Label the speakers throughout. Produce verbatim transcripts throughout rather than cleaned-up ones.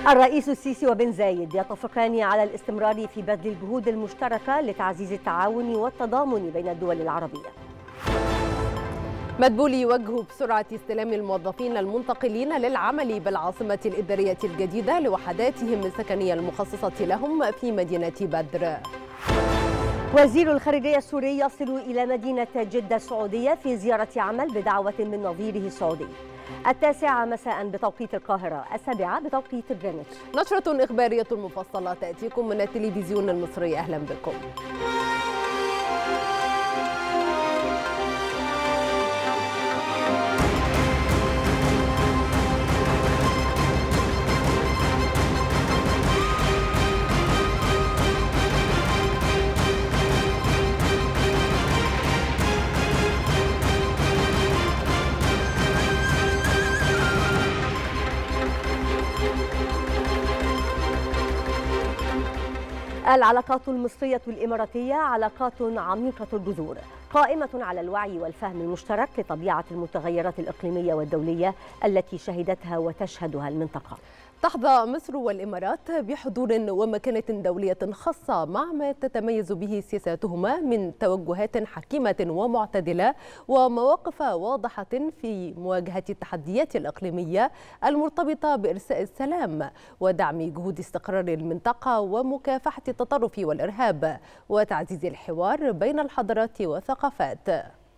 Speaker 1: الرئيس السيسي وبن زايد يتفقان على الاستمرار في بذل الجهود المشتركة لتعزيز التعاون والتضامن بين الدول العربية.
Speaker 2: مدبولي يوجه بسرعة استلام الموظفين المنتقلين للعمل بالعاصمة الإدارية الجديدة لوحداتهم السكنية المخصصة لهم في مدينة بدر.
Speaker 1: وزير الخارجية السوري يصل إلى مدينة جدة السعودية في زيارة عمل بدعوة من نظيره السعودي. التاسعة مساء بتوقيت القاهرة، السابعة بتوقيت جرينتش.
Speaker 2: نشرة إخبارية مفصلة تأتيكم من التلفزيون المصري، أهلا بكم.
Speaker 1: العلاقات المصرية الإماراتية علاقات عميقة الجذور، قائمة على الوعي والفهم المشترك لطبيعة المتغيرات الإقليمية والدولية التي شهدتها وتشهدها المنطقة.
Speaker 2: تحظى مصر والإمارات بحضور ومكانة دولية خاصة مع ما تتميز به سياساتهما من توجهات حكيمة ومعتدلة ومواقف واضحة في مواجهة التحديات الإقليمية المرتبطة بإرساء السلام ودعم جهود استقرار المنطقة ومكافحة التطرف والإرهاب وتعزيز الحوار بين الحضارات والثقافات.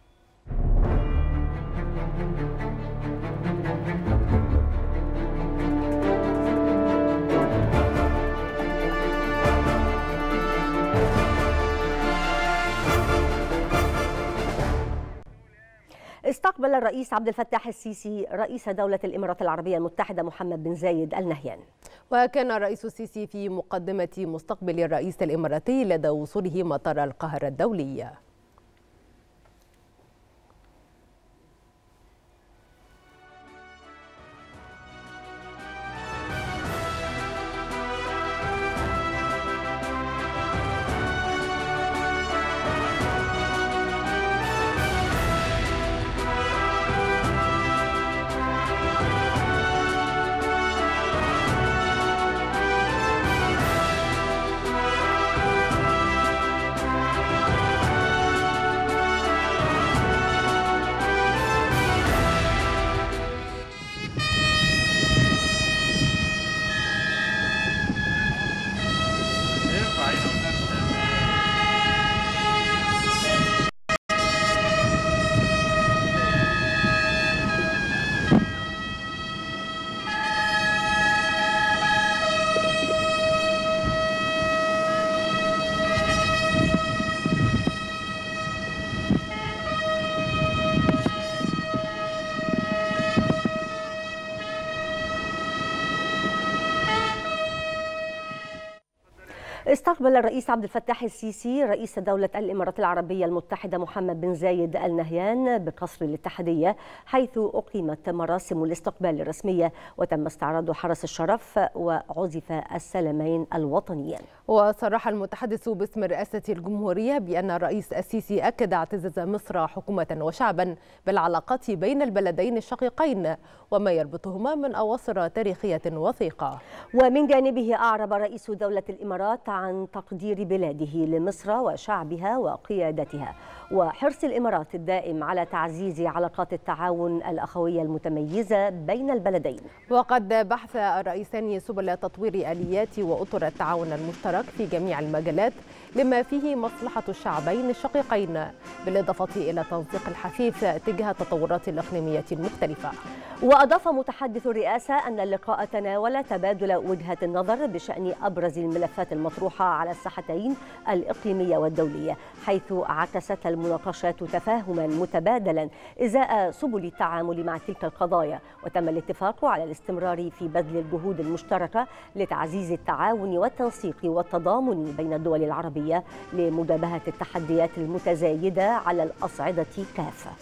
Speaker 1: استقبل الرئيس عبد الفتاح السيسي رئيس دولة الإمارات العربية المتحدة محمد بن زايد آل نهيان.
Speaker 2: وكان الرئيس السيسي في مقدمة مستقبل الرئيس الإماراتي لدى وصوله مطار القاهرة الدولي.
Speaker 1: استقبل الرئيس عبد الفتاح السيسي رئيس دولة الإمارات العربية المتحدة محمد بن زايد آل نهيان بقصر الاتحادية، حيث أقيمت مراسم الاستقبال الرسمية وتم استعراض حرس الشرف وعزف السلامين الوطنيين.
Speaker 2: وصرح المتحدث باسم رئاسة الجمهورية بأن الرئيس السيسي أكد اعتزاز مصر حكومة وشعبا بالعلاقات بين البلدين الشقيقين وما يربطهما من أواصر تاريخية وثيقة.
Speaker 1: ومن جانبه أعرب رئيس دولة الإمارات عن تقدير بلاده لمصر وشعبها وقيادتها وحرص الإمارات الدائم على تعزيز علاقات التعاون الأخوية المتميزة بين البلدين.
Speaker 2: وقد بحث الرئيسان سبل تطوير آليات وأطر التعاون المشترك في جميع المجالات لما فيه مصلحة الشعبين الشقيقين، بالإضافة إلى تنسيق الحثيث تجاه التطورات الإقليمية المختلفة.
Speaker 1: وأضاف متحدث الرئاسة أن اللقاء تناول تبادل وجهات النظر بشأن أبرز الملفات المطروحة على الساحتين الإقليمية والدولية، حيث عكست المناقشات تفاهما متبادلا إزاء سبل التعامل مع تلك القضايا، وتم الاتفاق على الاستمرار في بذل الجهود المشتركة لتعزيز التعاون والتنسيق والتضامن بين الدول العربية لمجابهة التحديات المتزايدة على الأصعدة كافة.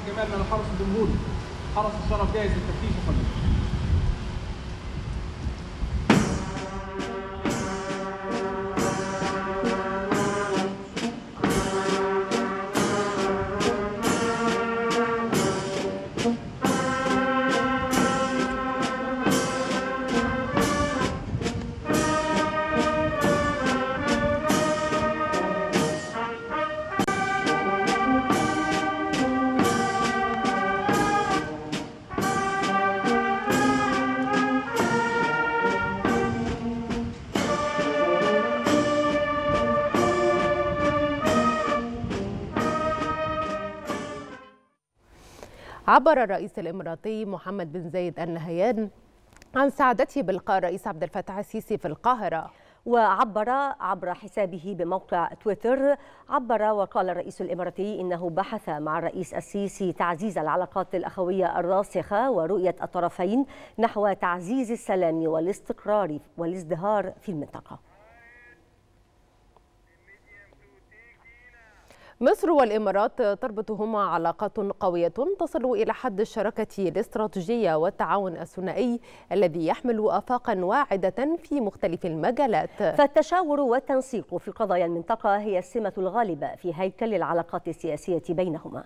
Speaker 3: جمال من الحرس الجمهوري. حرس الشرف جاهز للتفتيش يا فندم.
Speaker 2: عبر الرئيس الإماراتي محمد بن زايد آل نهيان عن سعادته بلقاء الرئيس عبد الفتاح السيسي في القاهرة.
Speaker 1: وعبر عبر حسابه بموقع تويتر عبر وقال الرئيس الإماراتي إنه بحث مع الرئيس السيسي تعزيز العلاقات الأخوية الراسخة ورؤية الطرفين نحو تعزيز السلام والاستقرار والازدهار في المنطقة.
Speaker 2: مصر والإمارات تربطهما علاقات قوية تصل إلى حد الشراكة الاستراتيجية والتعاون الثنائي الذي يحمل آفاقا واعدة في مختلف المجالات.
Speaker 1: فالتشاور والتنسيق في قضايا المنطقة هي السمة الغالبة في هيكل العلاقات السياسية بينهما.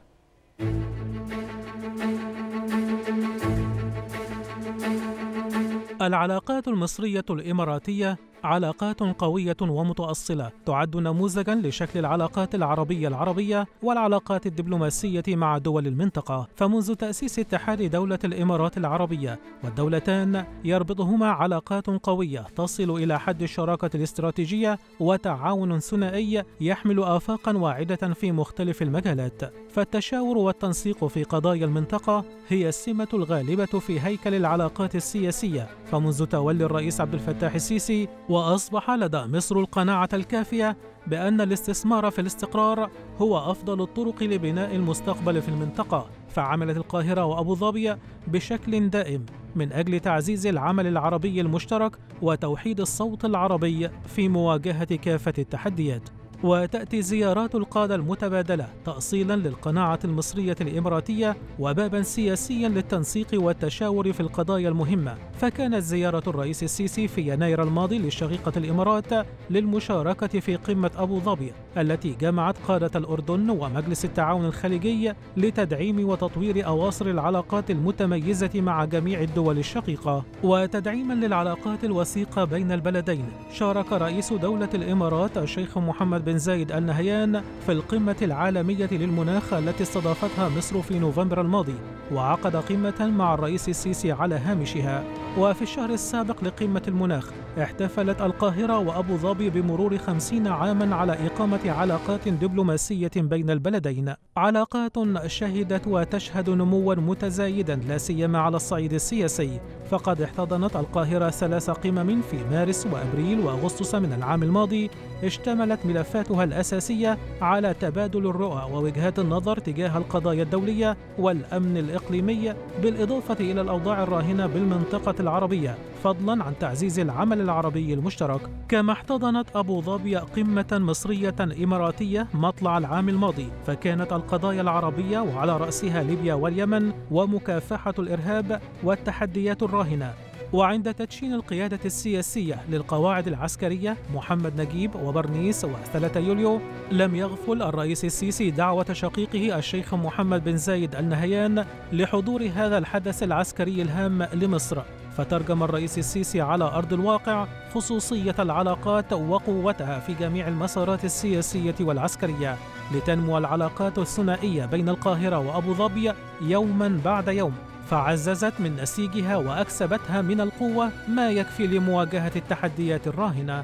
Speaker 4: العلاقات المصرية الإماراتية علاقات قوية ومتأصلة تعد نموذجاً لشكل العلاقات العربية العربية والعلاقات الدبلوماسية مع دول المنطقة. فمنذ تأسيس اتحاد دولة الإمارات العربية والدولتان يربطهما علاقات قوية تصل إلى حد الشراكة الاستراتيجية وتعاون ثنائي يحمل آفاقاً واعدة في مختلف المجالات. فالتشاور والتنسيق في قضايا المنطقة هي السمة الغالبة في هيكل العلاقات السياسية. فمنذ تولي الرئيس عبد الفتاح السيسي وأصبح لدى مصر القناعة الكافية بأن الاستثمار في الاستقرار هو أفضل الطرق لبناء المستقبل في المنطقة. فعملت القاهرة وأبو ظبي بشكل دائم من أجل تعزيز العمل العربي المشترك وتوحيد الصوت العربي في مواجهة كافة التحديات. وتأتي زيارات القادة المتبادلة تأصيلاً للقناعة المصرية الإماراتية وباباً سياسياً للتنسيق والتشاور في القضايا المهمة. فكانت زيارة الرئيس السيسي في يناير الماضي لشقيقة الإمارات للمشاركة في قمة أبو ظبي التي جمعت قادة الأردن ومجلس التعاون الخليجي لتدعيم وتطوير أواصر العلاقات المتميزة مع جميع الدول الشقيقة. وتدعيماً للعلاقات الوثيقة بين البلدين شارك رئيس دولة الإمارات الشيخ محمد بن زايد آل نهيان في القمة العالمية للمناخ التي استضافتها مصر في نوفمبر الماضي، وعقد قمة مع الرئيس السيسي على هامشها. وفي الشهر السابق لقمة المناخ احتفلت القاهرة وأبو ظبي بمرور خمسين عاما على إقامة علاقات دبلوماسية بين البلدين، علاقات شهدت وتشهد نموا متزايدا لا سيما على الصعيد السياسي. فقد احتضنت القاهرة ثلاث قمم في مارس وأبريل وأغسطس من العام الماضي اشتملت ملفاتها الأساسية على تبادل الرؤى ووجهات النظر تجاه القضايا الدولية والأمن الإقليمي، بالإضافة إلى الأوضاع الراهنة بالمنطقة العربية، فضلا عن تعزيز العمل العربي المشترك. كما احتضنت أبو ظبي قمة مصرية إماراتية مطلع العام الماضي، فكانت القضايا العربية وعلى رأسها ليبيا واليمن ومكافحة الإرهاب والتحديات الراهنة. وعند تدشين القيادة السياسية للقواعد العسكرية محمد نجيب وبرنيس وثلاثة يوليو، لم يغفل الرئيس السيسي دعوة شقيقه الشيخ محمد بن زايد آل نهيان لحضور هذا الحدث العسكري الهام لمصر. فترجم الرئيس السيسي على أرض الواقع خصوصية العلاقات وقوتها في جميع المسارات السياسية والعسكرية، لتنمو العلاقات الثنائية بين القاهرة وأبو ظبي يوما بعد يوم، فعززت من نسيجها وأكسبتها من القوة ما يكفي لمواجهة التحديات الراهنة.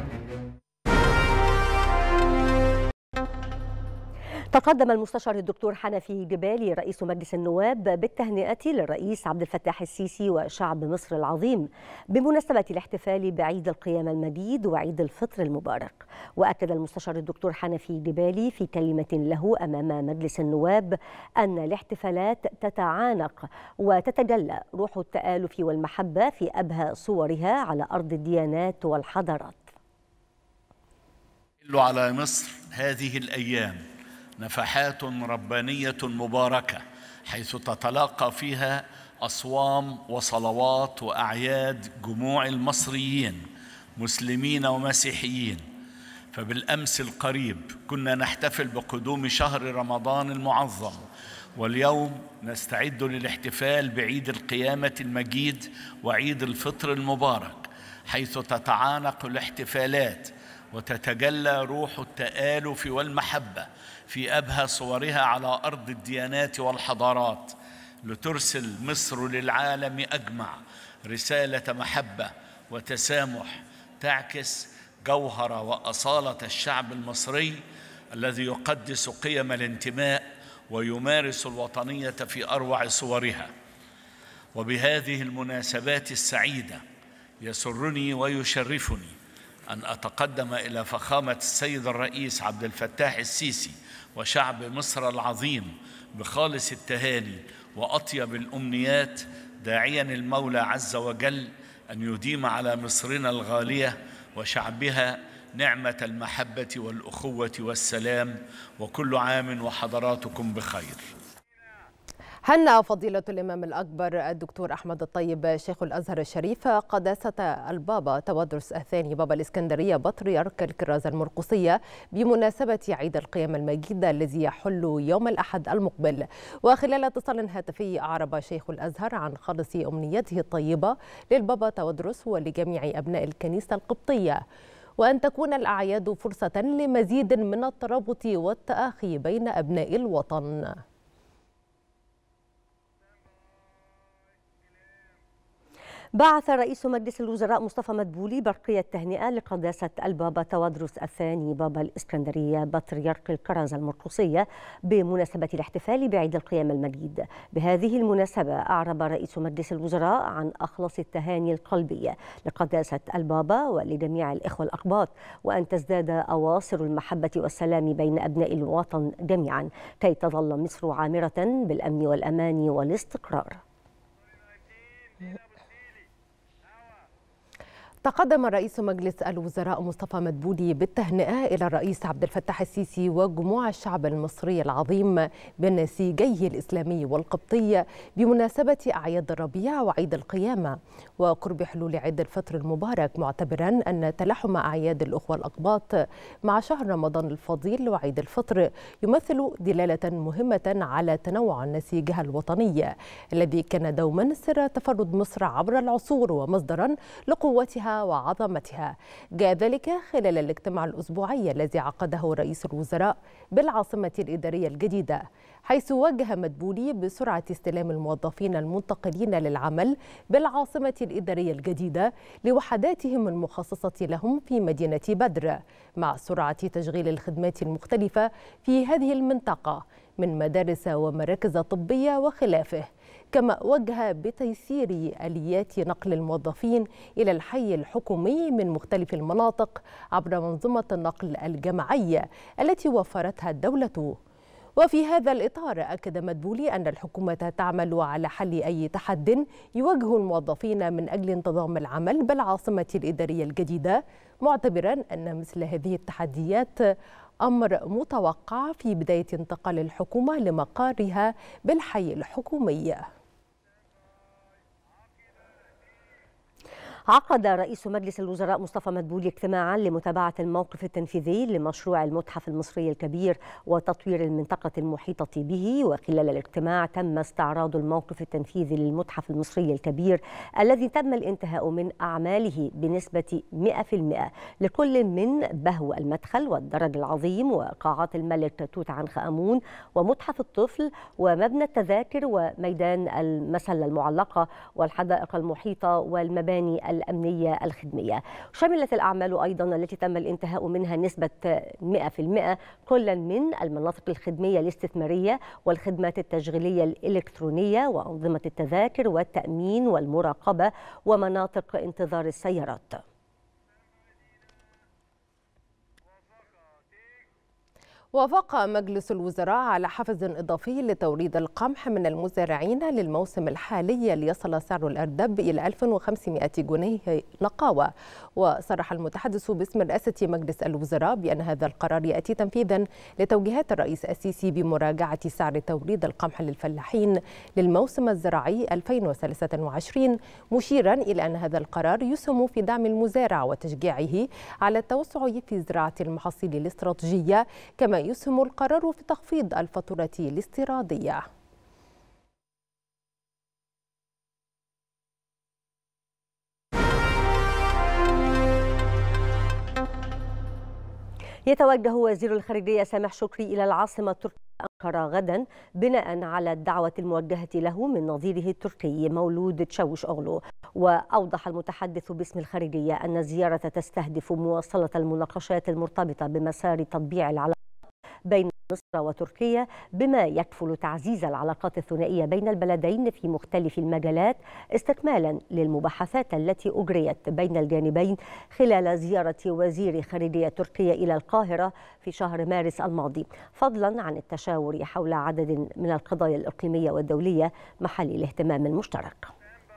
Speaker 1: تقدم المستشار الدكتور حنفي جبالي رئيس مجلس النواب بالتهنئة للرئيس عبد الفتاح السيسي وشعب مصر العظيم بمناسبة الاحتفال بعيد القيامة المجيد وعيد الفطر المبارك. وأكد المستشار الدكتور حنفي جبالي في كلمة له أمام مجلس النواب أن الاحتفالات تتعانق وتتجلى روح التآلف والمحبة في أبهى صورها على أرض الديانات والحضارات.
Speaker 5: على مصر هذه الأيام نفحات ربانية مباركة حيث تتلاقى فيها أصوام وصلوات وأعياد جموع المصريين مسلمين ومسيحيين. فبالأمس القريب كنا نحتفل بقدوم شهر رمضان المعظم، واليوم نستعد للاحتفال بعيد القيامة المجيد وعيد الفطر المبارك، حيث تتعانق الاحتفالات وتتجلى روح التآلف والمحبة في أبهى صورها على أرض الديانات والحضارات، لترسل مصر للعالم أجمع رسالة محبة وتسامح تعكس جوهر وأصالة الشعب المصري الذي يقدس قيم الانتماء ويمارس الوطنية في أروع صورها. وبهذه المناسبات السعيدة يسرني ويشرفني أن أتقدم إلى فخامة السيد الرئيس عبد الفتاح السيسي وشعب مصر العظيم بخالص التهاني وأطيب الأمنيات، داعياً المولى عز وجل أن يديم على مصرنا الغالية وشعبها نعمة المحبة والأخوة والسلام، وكل عام وحضراتكم بخير.
Speaker 2: هنأ فضيلة الإمام الأكبر الدكتور أحمد الطيب شيخ الأزهر الشريف قداسة البابا تودرس الثاني بابا الإسكندرية بطريرك الكرازة المرقسية بمناسبة عيد القيامة المجيد الذي يحل يوم الأحد المقبل. وخلال اتصال هاتفي أعرب شيخ الأزهر عن خالص أمنيته الطيبة للبابا تودرس ولجميع أبناء الكنيسة القبطية، وأن تكون الأعياد فرصة لمزيد من الترابط والتآخي بين أبناء الوطن.
Speaker 1: بعث رئيس مجلس الوزراء مصطفى مدبولي برقية تهنئة لقداسة البابا تودرس الثاني بابا الإسكندرية بطريرك الكرازة المرقسية بمناسبة الاحتفال بعيد القيامة المجيد. بهذه المناسبة أعرب رئيس مجلس الوزراء عن أخلص التهاني القلبية لقداسة البابا ولجميع الإخوة الأقباط، وأن تزداد أواصر المحبة والسلام بين أبناء الوطن جميعا كي تظل مصر عامرة بالأمن والأمان والاستقرار.
Speaker 2: تقدم رئيس مجلس الوزراء مصطفى مدبولي بالتهنئة إلى الرئيس عبد الفتاح السيسي وجموع الشعب المصري العظيم بنسيجيه الإسلامي والقبطي بمناسبة أعياد الربيع وعيد القيامة وقرب حلول عيد الفطر المبارك، معتبرا أن تلاحم أعياد الأخوة الأقباط مع شهر رمضان الفضيل وعيد الفطر يمثل دلالة مهمة على تنوع نسيجها الوطني الذي كان دوما سر تفرد مصر عبر العصور ومصدرا لقوتها وعظمتها. جاء ذلك خلال الاجتماع الأسبوعي الذي عقده رئيس الوزراء بالعاصمة الإدارية الجديدة، حيث وجه مدبولي بسرعة استلام الموظفين المنتقلين للعمل بالعاصمة الإدارية الجديدة لوحداتهم المخصصة لهم في مدينة بدر، مع سرعة تشغيل الخدمات المختلفة في هذه المنطقة من مدارس ومراكز طبية وخلافه. كما وجه بتيسير آليات نقل الموظفين إلى الحي الحكومي من مختلف المناطق عبر منظومة النقل الجماعية التي وفرتها الدولة. وفي هذا الإطار أكد مدبولي أن الحكومة تعمل على حل أي تحد يواجه الموظفين من أجل انتظام العمل بالعاصمة الإدارية الجديدة، معتبرا أن مثل هذه التحديات أمر متوقع في بداية انتقال الحكومة لمقارها بالحي الحكومي.
Speaker 1: عقد رئيس مجلس الوزراء مصطفى مدبولي اجتماعا لمتابعة الموقف التنفيذي لمشروع المتحف المصري الكبير وتطوير المنطقة المحيطة به. وخلال الاجتماع تم استعراض الموقف التنفيذي للمتحف المصري الكبير الذي تم الانتهاء من أعماله بنسبة مئة بالمئة لكل من بهو المدخل والدرج العظيم وقاعات الملك توت عنخ آمون ومتحف الطفل ومبنى التذاكر وميدان المسلة المعلقة والحدائق المحيطة والمباني الأمنية الخدمية. شملت الأعمال أيضا التي تم الانتهاء منها نسبة مئة بالمئة كل من المناطق الخدمية الاستثمارية والخدمات التشغيلية الإلكترونية وأنظمة التذاكر والتأمين والمراقبة ومناطق انتظار السيارات.
Speaker 2: وافق مجلس الوزراء على حافز إضافي لتوريد القمح من المزارعين للموسم الحالي ليصل سعر الأردب إلى ألف وخمسمائة جنيه نقاوة. وصرح المتحدث باسم رئاسة مجلس الوزراء بأن هذا القرار يأتي تنفيذا لتوجيهات الرئيس السيسي بمراجعة سعر توريد القمح للفلاحين للموسم الزراعي ألفين وثلاثة وعشرين، مشيرا إلى أن هذا القرار يسهم في دعم المزارع وتشجيعه على التوسع في زراعة المحاصيل الاستراتيجية، كما يسهم القرار في تخفيض الفاتورة الاستيرادية.
Speaker 1: يتوجه وزير الخارجية سامح شكري إلى العاصمة التركية أنقرة غدا بناء على الدعوة الموجهة له من نظيره التركي مولود تشاوش أوغلو. وأوضح المتحدث باسم الخارجية أن الزيارة تستهدف مواصلة المناقشات المرتبطة بمسار تطبيع العلاقات بين مصر وتركيا، بما يكفل تعزيز العلاقات الثنائية بين البلدين في مختلف المجالات، استكمالا للمباحثات التي أجريت بين الجانبين خلال زيارة وزير خارجية تركيا إلى القاهرة في شهر مارس الماضي، فضلا عن التشاور حول عدد من القضايا الإقليمية والدولية محل الاهتمام المشترك.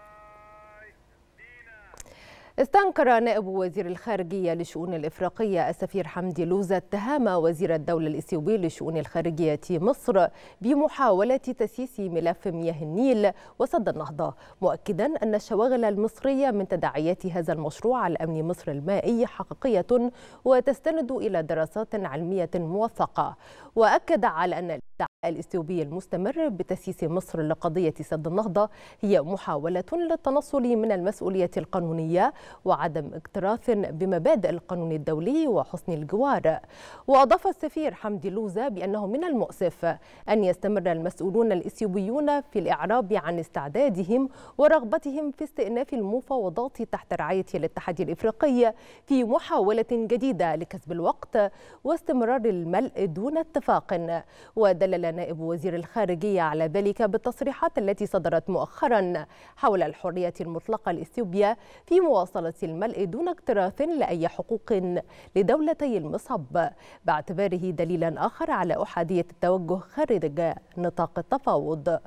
Speaker 2: استنكر نائب وزير الخارجية للشؤون الإفريقية السفير حمدي لوزة اتهام وزير الدولة الإثيوبي للشؤون الخارجية مصر بمحاولة تسييس ملف مياه النيل وسد النهضة، مؤكدا أن الشواغل المصرية من تداعيات هذا المشروع على أمن مصر المائي حقيقية وتستند إلى دراسات علمية موثقة. وأكد على أن الادعاء الإثيوبي المستمر بتسييس مصر لقضية سد النهضة هي محاولة للتنصل من المسؤولية القانونية وعدم اكتراث بمبادئ القانون الدولي وحسن الجوار. وأضاف السفير حمدي لوزة بأنه من المؤسف أن يستمر المسؤولون الإثيوبيون في الإعراب عن استعدادهم ورغبتهم في استئناف المفاوضات تحت رعاية الاتحاد الإفريقي في محاولة جديدة لكسب الوقت واستمرار الملء دون اتفاق. ودلل نائب وزير الخارجية على ذلك بالتصريحات التي صدرت مؤخرا حول الحرية المطلقة لإثيوبيا في مواصلة الملء دون اكتراث لأي حقوق لدولتي المصب، باعتباره دليلا آخر على أحادية التوجه خارج نطاق التفاوض.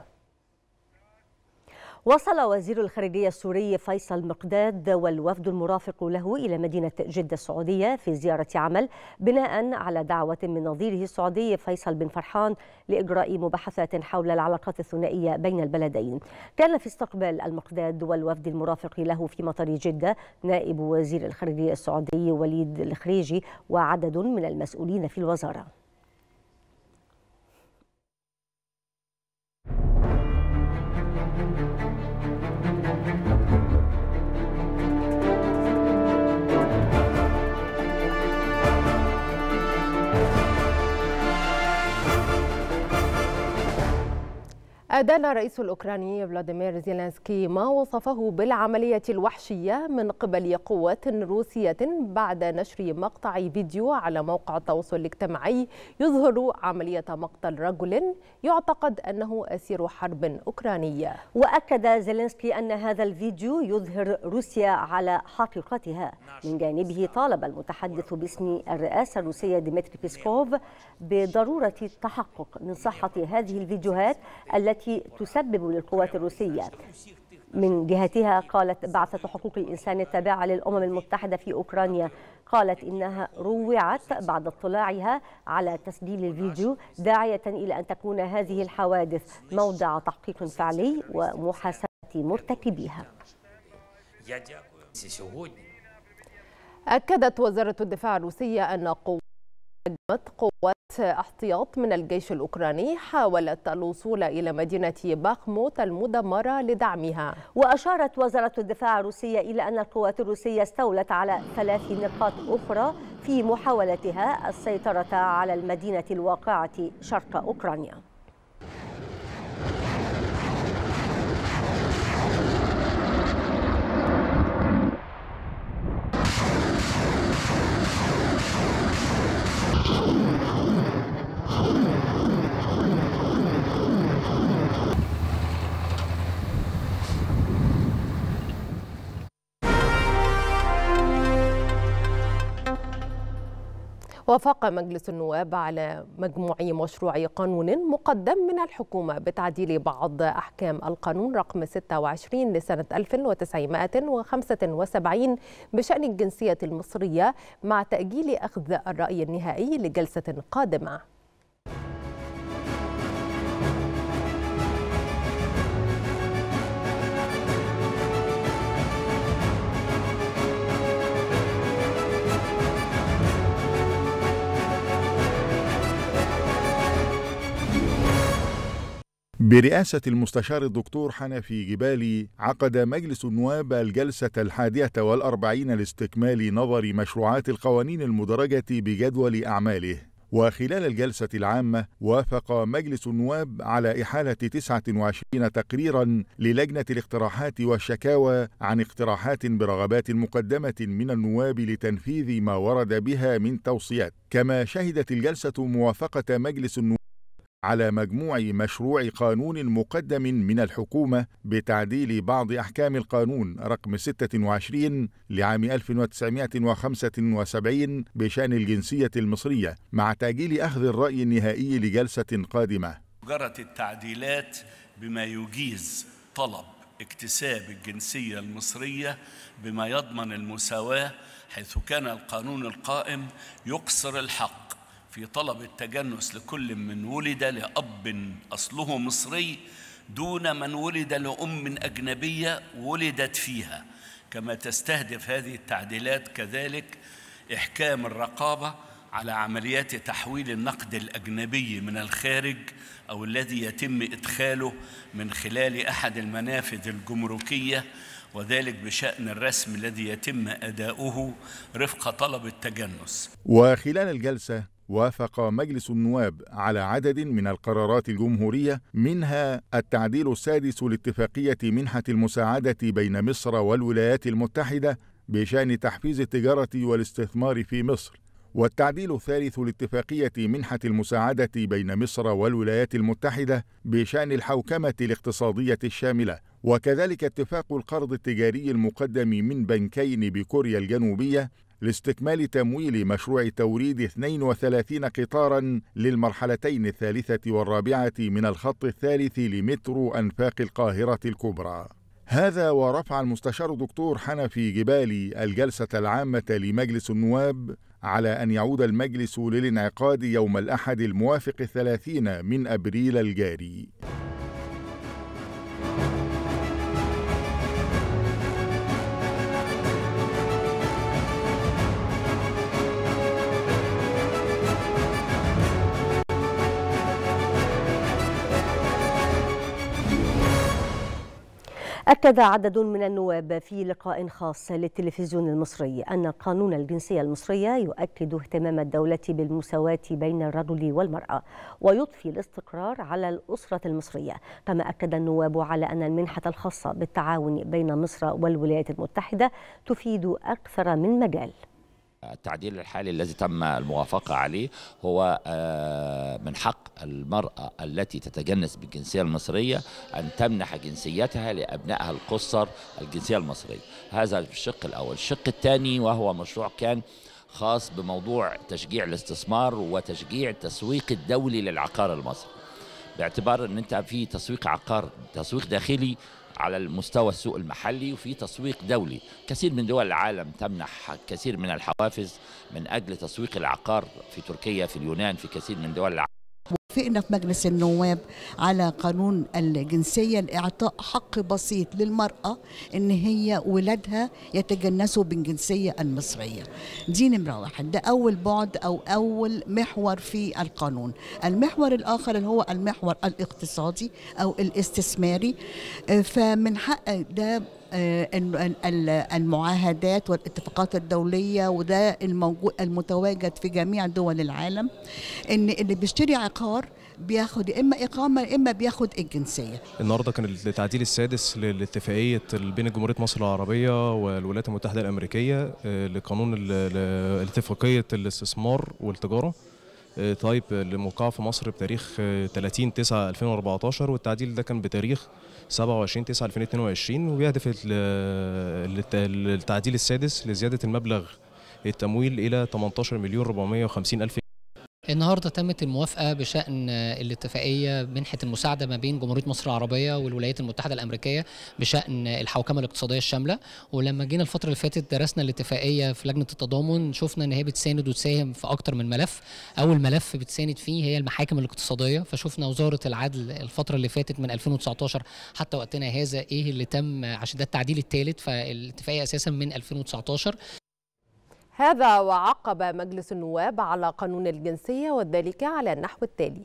Speaker 1: وصل وزير الخارجية السوري فيصل مقداد والوفد المرافق له إلى مدينة جدة السعودية في زيارة عمل بناء على دعوة من نظيره السعودي فيصل بن فرحان لإجراء مباحثات حول العلاقات الثنائية بين البلدين. كان في استقبال المقداد والوفد المرافق له في مطار جدة نائب وزير الخارجية السعودي وليد الخريجي وعدد من المسؤولين في الوزارة.
Speaker 2: أدان الرئيس الأوكراني فلاديمير زيلينسكي ما وصفه بالعملية الوحشية من قبل قوات روسية بعد نشر مقطع فيديو على موقع التواصل الاجتماعي يظهر عملية مقتل رجل يعتقد أنه أسير حرب أوكرانية.
Speaker 1: وأكد زيلينسكي أن هذا الفيديو يظهر روسيا على حقيقتها. من جانبه طالب المتحدث باسم الرئاسة الروسية ديمتري بيسكوف بضرورة التحقق من صحة هذه الفيديوهات التي تسبب للقوات الروسية. من جهتها قالت بعثة حقوق الإنسان التابعة للأمم المتحدة في أوكرانيا قالت إنها روعت بعد اطلاعها على تسجيل الفيديو، داعية إلى أن تكون هذه الحوادث موضع تحقيق فعلي ومحاسبة مرتكبيها.
Speaker 2: أكدت وزارة الدفاع الروسية أن قوات قوات احتياط من الجيش الأوكراني حاولت الوصول إلى مدينة باخموت المدمرة لدعمها.
Speaker 1: وأشارت وزارة الدفاع الروسية إلى أن القوات الروسية استولت على ثلاث نقاط أخرى في محاولتها السيطرة على المدينة الواقعة شرق أوكرانيا.
Speaker 2: وافق مجلس النواب على مجموع مشروع قانون مقدم من الحكومة بتعديل بعض أحكام القانون رقم ستة وعشرين لسنة ألف وتسعمائة وخمسة وسبعين بشأن الجنسية المصرية، مع تأجيل أخذ الرأي النهائي لجلسة قادمة.
Speaker 6: برئاسة المستشار الدكتور حنفي جبالي، عقد مجلس النواب الجلسة الحادية والأربعين لاستكمال نظر مشروعات القوانين المدرجة بجدول أعماله. وخلال الجلسة العامة وافق مجلس النواب على إحالة تسعة وعشرين تقريرا للجنة الاقتراحات والشكاوى عن اقتراحات برغبات مقدمة من النواب لتنفيذ ما ورد بها من توصيات. كما شهدت الجلسة موافقة مجلس النواب على مجموع مشروع قانون مقدم من الحكومة بتعديل بعض أحكام القانون رقم ستة وعشرين لعام ألف وتسعمائة وخمسة وسبعين بشأن الجنسية المصرية، مع تأجيل أخذ الرأي النهائي لجلسة قادمة.
Speaker 5: جرت التعديلات بما يجيز طلب اكتساب الجنسية المصرية بما يضمن المساواة، حيث كان القانون القائم يقصر الحق في طلب التجنس لكل من ولد لأب أصله مصري دون من ولد لأم أجنبية ولدت فيها. كما تستهدف هذه التعديلات كذلك إحكام الرقابة على عمليات تحويل النقد الأجنبي من الخارج أو الذي يتم إدخاله من خلال أحد المنافذ الجمركية، وذلك بشأن الرسم الذي يتم أداؤه رفق طلب التجنس.
Speaker 6: وخلال الجلسة وافق مجلس النواب على عدد من القرارات الجمهورية، منها التعديل السادس لاتفاقية منحة المساعدة بين مصر والولايات المتحدة بشأن تحفيز التجارة والاستثمار في مصر، والتعديل الثالث لاتفاقية منحة المساعدة بين مصر والولايات المتحدة بشأن الحوكمة الاقتصادية الشاملة، وكذلك اتفاق القرض التجاري المقدم من بنكين بكوريا الجنوبية لاستكمال تمويل مشروع توريد اثنين وثلاثين قطارا للمرحلتين الثالثة والرابعة من الخط الثالث لمترو أنفاق القاهرة الكبرى. هذا ورفع المستشار دكتور حنفي جبالي الجلسة العامة لمجلس النواب على أن يعود المجلس للانعقاد يوم الأحد الموافق الثلاثين من أبريل الجاري.
Speaker 1: أكد عدد من النواب في لقاء خاص للتلفزيون المصري أن قانون الجنسية المصرية يؤكد اهتمام الدولة بالمساواة بين الرجل والمرأة ويضفي الاستقرار على الأسرة المصرية. كما أكد النواب على أن المنحة الخاصة بالتعاون بين مصر والولايات المتحدة تفيد أكثر من مجال.
Speaker 7: التعديل الحالي الذي تم الموافقة عليه هو من حق المرأة التي تتجنس بالجنسية المصرية أن تمنح جنسيتها لأبنائها القُصّر الجنسية المصرية. هذا الشق الأول. الشق الثاني وهو مشروع كان خاص بموضوع تشجيع الاستثمار وتشجيع التسويق الدولي للعقار المصري، باعتبار أن أنت في تسويق عقار، تسويق داخلي على المستوى السوق المحلي وفي تسويق دولي. كثير من دول العالم تمنح كثير من الحوافز من أجل تسويق العقار، في تركيا، في اليونان، في كثير من دول العالم.
Speaker 8: وافقنا في مجلس النواب على قانون الجنسية لإعطاء حق بسيط للمرأة إن هي ولادها يتجنسوا بالجنسية المصرية. دي نمرة واحد، ده أول بعد أو أول محور في القانون. المحور الآخر اللي هو المحور الاقتصادي أو الاستثماري، فمن حق ده المعاهدات والاتفاقات الدولية، وده الموجود المتواجد في جميع دول العالم، ان اللي بيشتري عقار بياخد اما اقامه اما بياخد الجنسيه.
Speaker 9: النهارده كان التعديل السادس لاتفاقيه بين جمهوريه مصر العربيه والولايات المتحده الامريكيه لقانون اتفاقيه الاستثمار والتجاره، طيب الموقعه في مصر بتاريخ ثلاثين تسعة ألفين وأربعتاشر، والتعديل ده كان بتاريخ سبعة وعشرين تسعة ألفين واثنين وعشرين، وبيهدف التعديل السادس لزياده المبلغ التمويل إلى ثمانية عشر مليون وأربعمائة وخمسين ألف.
Speaker 10: النهارده تمت الموافقه بشان الاتفاقيه منحه المساعده ما بين جمهوريه مصر العربيه والولايات المتحده الامريكيه بشان الحوكمه الاقتصاديه الشامله. ولما جينا الفتره اللي فاتت درسنا الاتفاقيه في لجنه التضامن، شفنا ان هي بتساند وتساهم في اكتر من ملف. اول ملف بتساند فيه هي المحاكم الاقتصاديه، فشفنا وزاره العدل الفتره اللي فاتت من ألفين وتسعتاشر حتى وقتنا هذا ايه اللي تم، عشان ده التعديل الثالث، فالاتفاقيه اساسا من ألفين وتسعتاشر.
Speaker 2: هذا وعقب مجلس النواب على قانون الجنسية وذلك على النحو التالي: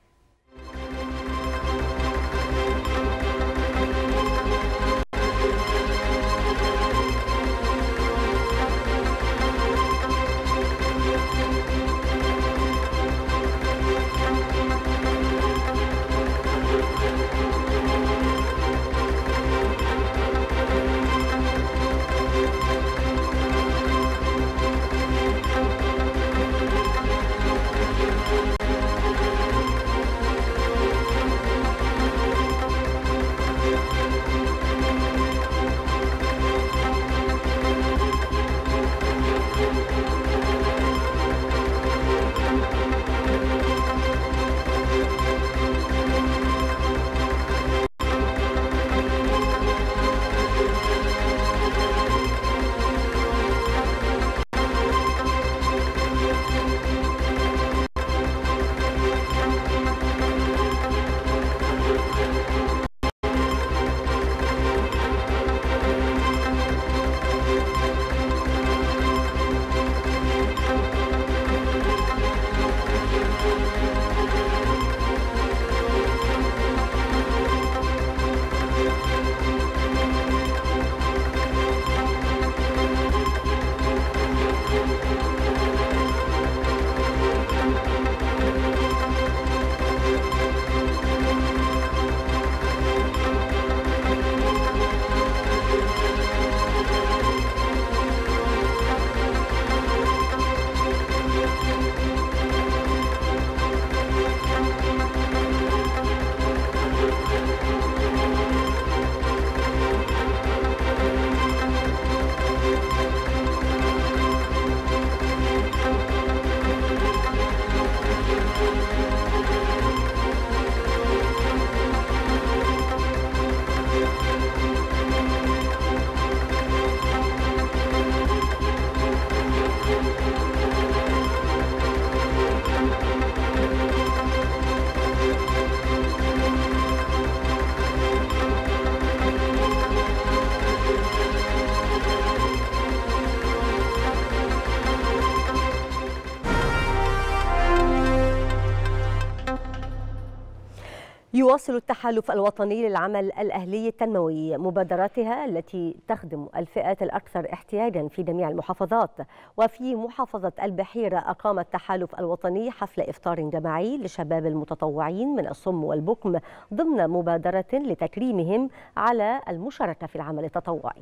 Speaker 1: يواصل التحالف الوطني للعمل الأهلي التنموي مبادراتها التي تخدم الفئات الأكثر احتياجا في جميع المحافظات. وفي محافظة البحيرة أقام التحالف الوطني حفل إفطار جماعي لشباب المتطوعين من الصم والبكم ضمن مبادرة لتكريمهم على المشاركة في العمل التطوعي.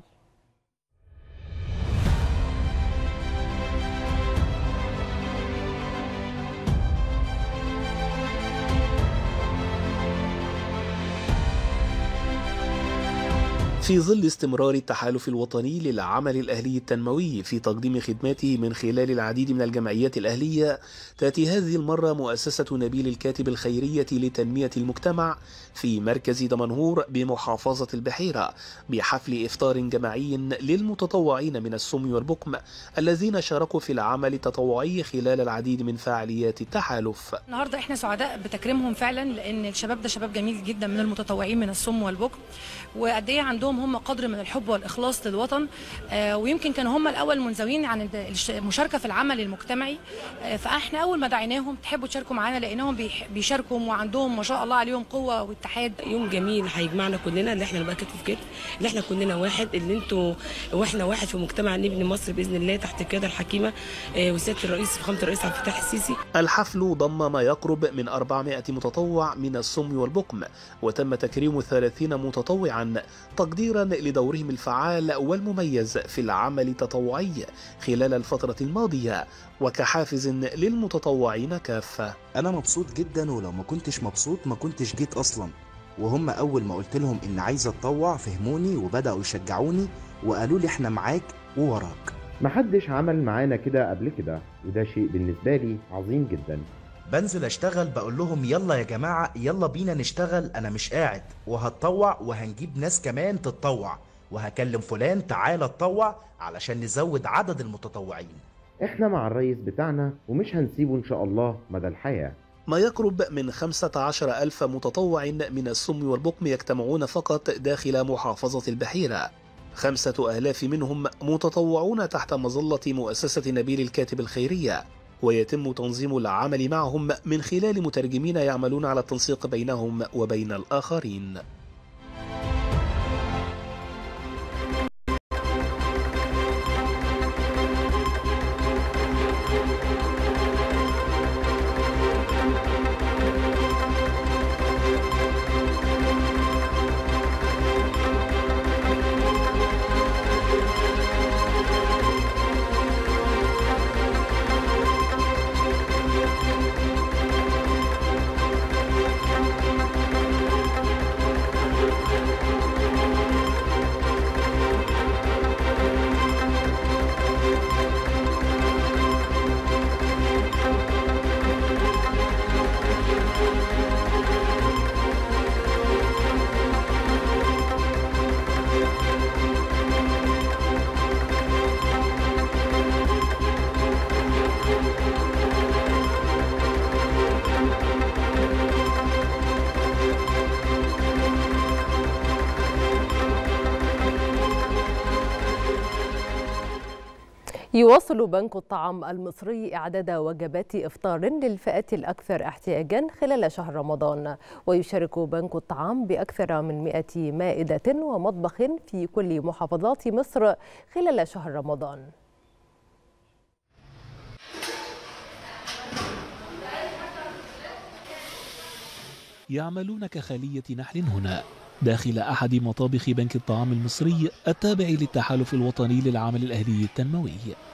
Speaker 11: في ظل استمرار التحالف الوطني للعمل الأهلي التنموي في تقديم خدماته من خلال العديد من الجمعيات الأهلية، تأتي هذه المرة مؤسسة نبيل الكاتب الخيرية لتنمية المجتمع في مركز دمنهور بمحافظة البحيرة بحفل إفطار جماعي للمتطوعين من الصم والبكم الذين شاركوا في العمل التطوعي خلال العديد من فعاليات التحالف.
Speaker 12: النهارده احنا سعداء بتكريمهم فعلا، لأن الشباب ده شباب جميل جدا من المتطوعين من الصم والبكم، وقد ايه عندهم هم قدر من الحب والإخلاص للوطن، آه ويمكن كانوا هم الأول منزوين عن المشاركة في العمل المجتمعي. آه فاحنا أول ما دعيناهم تحبوا تشاركوا معانا لأنهم بيشاركوا وعندهم ما شاء الله عليهم قوة واتحاد.
Speaker 13: يوم جميل هيجمعنا كلنا، اللي احنا نبقى كتف في كتف، اللي احنا كلنا واحد، اللي انتوا واحنا واحد في مجتمع نبني مصر بإذن الله تحت القيادة الحكيمة آه وسيادة الرئيس فخامة الرئيس عبد الفتاح السيسي.
Speaker 11: الحفل ضم ما يقرب من أربعمائة متطوع من الصم والبكم، وتم تكريم ثلاثين متطوعا تقديرا لدورهم الفعال والمميز في العمل التطوعي خلال الفترة الماضية وكحافز للمتطوعين كافة.
Speaker 14: أنا مبسوط جدا، ولو ما كنتش مبسوط ما كنتش جيت أصلا. وهم أول ما قلت لهم إن عايز أتطوع فهموني وبدأوا يشجعوني وقالوا لي إحنا معاك ووراك.
Speaker 15: محدش عمل معانا كده قبل كده، وده شيء بالنسبة لي عظيم جدا.
Speaker 14: بنزل اشتغل بقول لهم يلا يا جماعة يلا بينا نشتغل، انا مش قاعد، وهتطوع وهنجيب ناس كمان تتطوع، وهكلم فلان تعالى اتطوع علشان نزود عدد المتطوعين.
Speaker 15: احنا مع الرئيس بتاعنا ومش هنسيبه ان شاء الله مدى الحياة.
Speaker 11: ما يقرب من خمسة عشر ألف متطوع من السم والبكم يجتمعون فقط داخل محافظة البحيرة، خمسة آلاف منهم متطوعون تحت مظلة مؤسسة نبيل الكاتب الخيرية، ويتم تنظيم العمل معهم من خلال مترجمين يعملون على التنسيق بينهم وبين الآخرين.
Speaker 2: يواصل بنك الطعام المصري إعداد وجبات إفطار للفئات الأكثر احتياجا خلال شهر رمضان، ويشارك بنك الطعام بأكثر من مئة مائدة ومطبخ في كل محافظات مصر خلال شهر رمضان.
Speaker 16: يعملون كخلية نحل هنا داخل أحد مطابخ بنك الطعام المصري التابع للتحالف الوطني للعمل الأهلي التنموي.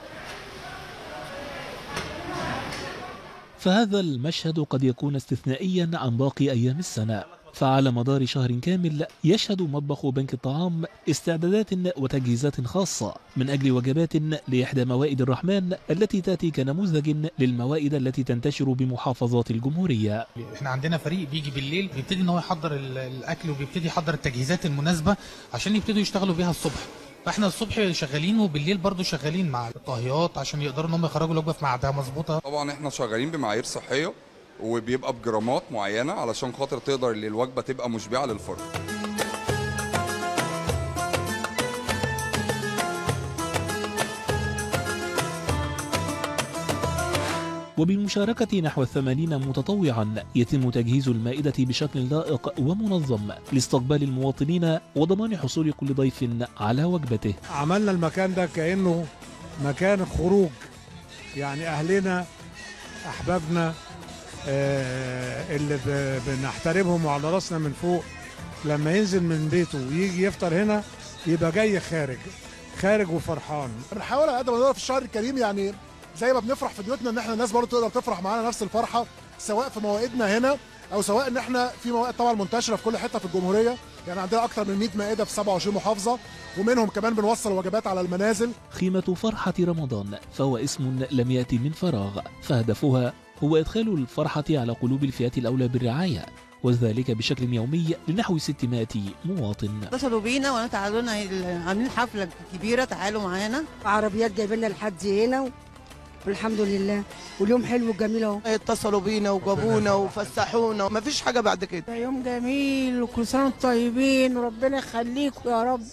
Speaker 16: فهذا المشهد قد يكون استثنائيا عن باقي أيام السنة، فعلى مدار شهر كامل يشهد مطبخ بنك الطعام استعدادات وتجهيزات خاصة من أجل وجبات لإحدى موائد الرحمن التي تأتي كنموذج للموائد التي تنتشر بمحافظات الجمهورية.
Speaker 17: احنا عندنا فريق بيجي بالليل بيبتدي ان هو يحضر الأكل وبيبتدي يحضر التجهيزات المناسبة عشان يبتدوا يشتغلوا بيها الصبح، فاحنا الصبح شغالين وبالليل برضو شغالين مع الطاهيات عشان يقدروا ان هم يخرجوا الوجبة في ميعادها مظبوطة.
Speaker 18: طبعا احنا شغالين بمعايير صحية وبيبقى بجرامات معينة علشان خاطر تقدر الوجبة تبقى مشبعة للفرد.
Speaker 16: وبالمشاركة نحو الثمانين متطوعا يتم تجهيز المائدة بشكل لائق ومنظم لاستقبال المواطنين وضمان حصول كل ضيف على وجبته.
Speaker 19: عملنا المكان ده كأنه مكان خروج، يعني أهلنا أحبابنا اللي بنحترمهم وعلى راسنا من فوق لما ينزل من بيته ويجي يفطر هنا يبقى جاي خارج خارج وفرحان.
Speaker 20: بنحاول على قد ما نقدر في الشهر الكريم، يعني زي ما بنفرح في بيوتنا ان احنا الناس برضه تقدر تفرح معانا نفس الفرحه، سواء في موائدنا هنا او سواء ان احنا في موائد طبعا منتشره في كل حته في الجمهوريه، يعني عندنا اكثر من مئة مائده في سبعة وعشرين محافظه ومنهم كمان بنوصل وجبات على المنازل.
Speaker 16: خيمة فرحة رمضان فهو اسم لم يأتي من فراغ، فهدفها هو إدخال الفرحة على قلوب الفئات الأولى بالرعاية، وذلك بشكل يومي لنحو ستمائة مواطن.
Speaker 21: اتصلوا بينا وانا تعالوا لنا عاملين حفله كبيره، تعالوا معانا،
Speaker 22: عربيات جايبيننا لحد هنا والحمد لله، واليوم حلو وجميل اهو.
Speaker 21: اتصلوا بينا وجابونا وفسحونا، مفيش حاجه بعد كده.
Speaker 22: يوم جميل وكل سنه وانتم طيبين وربنا يخليكم يا رب.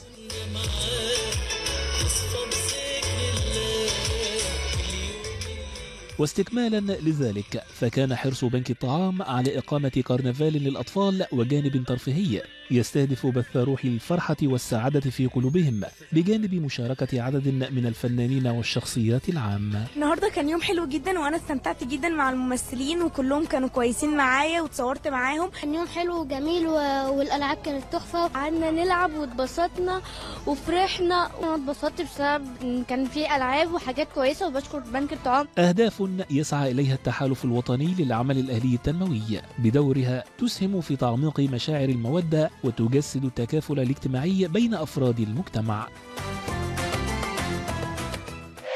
Speaker 16: واستكمالا لذلك فكان حرص بنك الطعام على إقامة كرنفال للأطفال وجانب ترفيهي يستهدف بث روح الفرحة والسعادة في قلوبهم بجانب مشاركة عدد من الفنانين والشخصيات العامة.
Speaker 23: النهارده كان يوم حلو جدا وانا استمتعت جدا مع الممثلين وكلهم كانوا كويسين معايا وتصورت معاهم.
Speaker 24: كان يوم حلو وجميل والالعاب كانت تحفه، قعدنا نلعب واتبسطنا وفرحنا، وانا اتبسطت بسبب ان كان في العاب وحاجات كويسه، وبشكر بنك الطعام.
Speaker 16: أهداف يسعى إليها التحالف الوطني للعمل الأهلي التنموي، بدورها تسهم في تعميق مشاعر المودة وتجسد التكافل الاجتماعي بين أفراد المجتمع.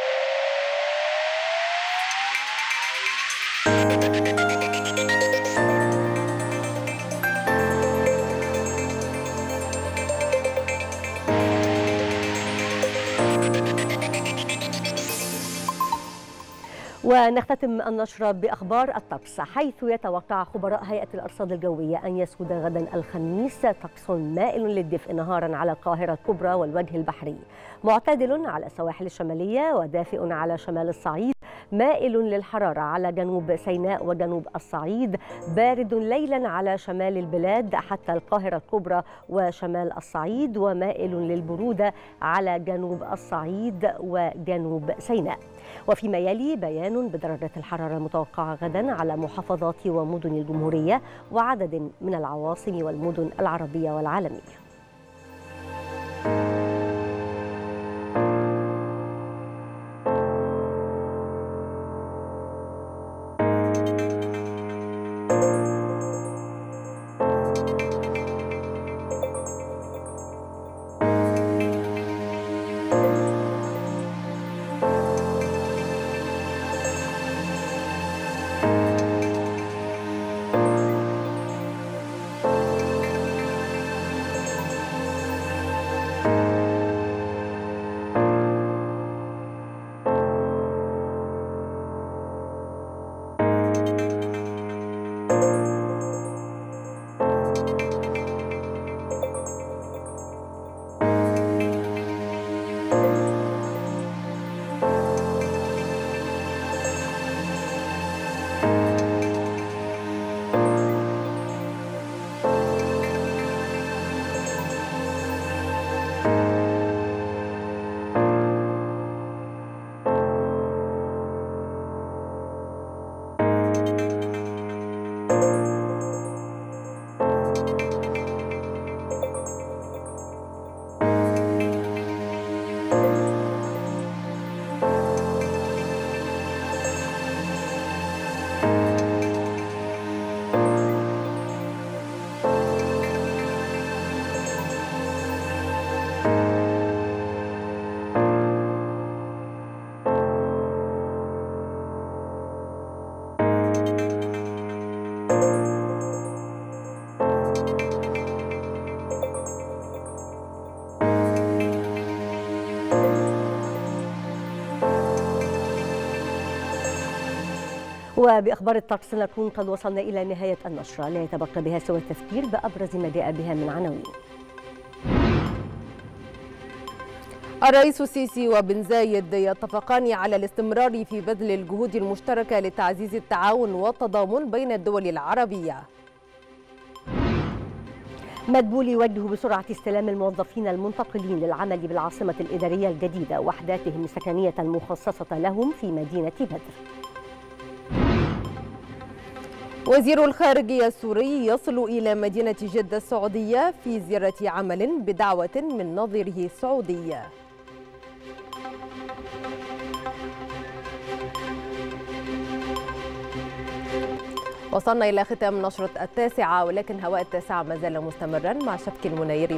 Speaker 1: ونختتم النشرة بأخبار الطقس، حيث يتوقع خبراء هيئة الأرصاد الجوية أن يسود غدا الخميس طقس مائل للدفء نهارا على القاهرة الكبرى والوجه البحري، معتدل على السواحل الشمالية ودافئ على شمال الصعيد، مائل للحرارة على جنوب سيناء وجنوب الصعيد، بارد ليلا على شمال البلاد حتى القاهرة الكبرى وشمال الصعيد، ومائل للبرودة على جنوب الصعيد وجنوب سيناء. وفيما يلي بيان بدرجة الحرارة المتوقعة غدا على محافظات ومدن الجمهورية وعدد من العواصم والمدن العربية والعالمية. وبأخبار الطقس نكون قد وصلنا إلى نهاية النشرة، لا يتبقى بها سوى التذكير بأبرز ما جاء بها من عناوين.
Speaker 2: الرئيس السيسي وبن زايد يتفقان على الاستمرار في بذل الجهود المشتركة لتعزيز التعاون والتضامن بين الدول العربية.
Speaker 1: مدبولي يوجه بسرعة استلام الموظفين المنتقلين للعمل بالعاصمة الإدارية الجديدة وحداتهم السكنية المخصصة لهم في مدينة بدر.
Speaker 2: وزير الخارجية السوري يصل إلى مدينة جدة السعودية في زيارة عمل بدعوة من نظيره السعودي. وصلنا إلى ختام نشرة التاسعة، ولكن هواء التاسعة ما زال مستمرا مع شبكي المنيري.